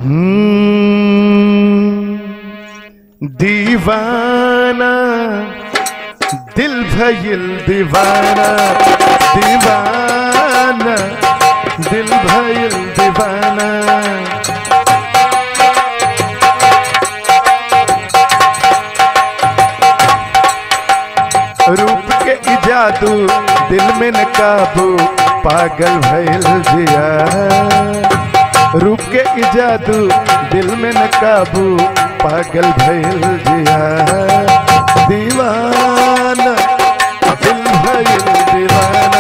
दीवाना दिल भइल दीवाना, दीवाना दिल भइल दीवाना। रूप के ई जादू दिल में न काबू, पागल भइल जिया। रूप के ई जादू दिल में न काबू, पागल भइल जिया। दीवाना दिल भइल दीवाना।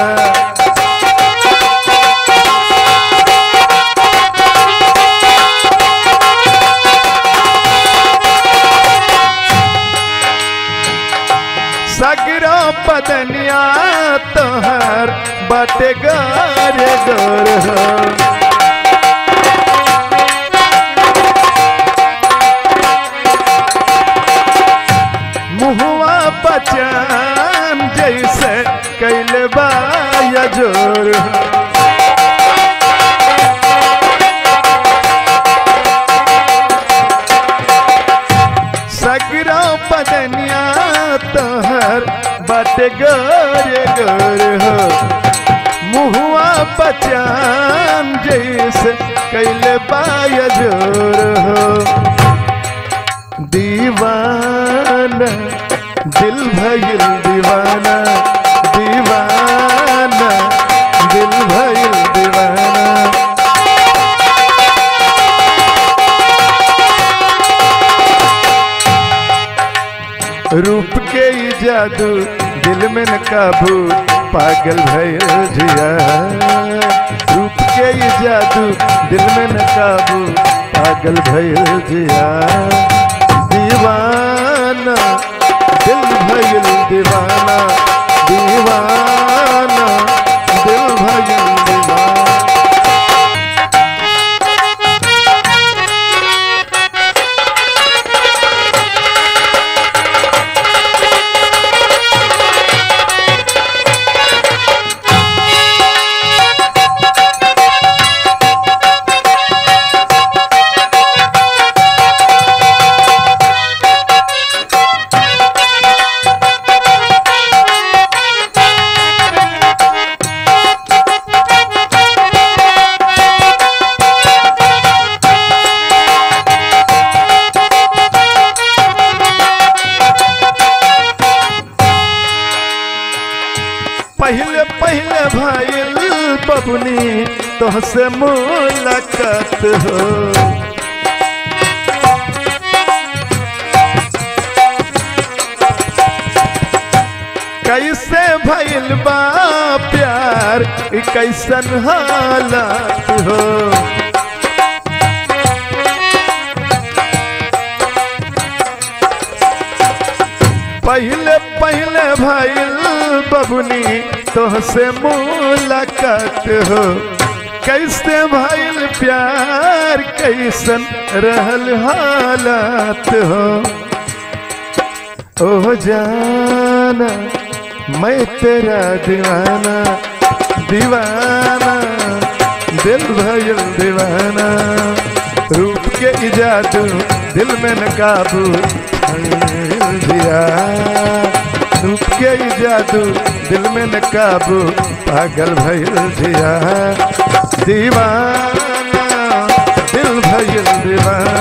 सगरा बदनिया तोहर बाटे गारे गोर हो। मुहवा बचान जैसे कैले बाया जोर हो। सगरा बदनिया तोहर बाटे गोरे गोर हो। मुहुआ बचान जैसे कैले बाया जोर हो। दीवाना दिल भइल दीवाना, दीवाना दिल भइल दीवाना। रूप के ई जादू दिल में न काबू, पागल भइल जिया। रूप के ई जादू दिल में न काबू, पागल भइल जिया। दीवाना दिल भइल दीवाना, दीवाना दिल भइल दीवाना। पहले पहले भइल बबुनी तोहसे मुलाकात हो। कैसे भइल बा प्यार, कैसन हालात हो। पहले पहले भइल बबुनी तोहसे मुलाकात हो। कैसे भइल प्यार, कैसन रहल हालात हो। ओ जाना मैं तेरा दीवाना, दीवाना दिल भइल दीवाना। रूप के ई जादू दिल में न काबू जिया। रूप के ई जादू दिल में न काबू, पागल भइल जिया। दीवाना दिल भइल दीवाना।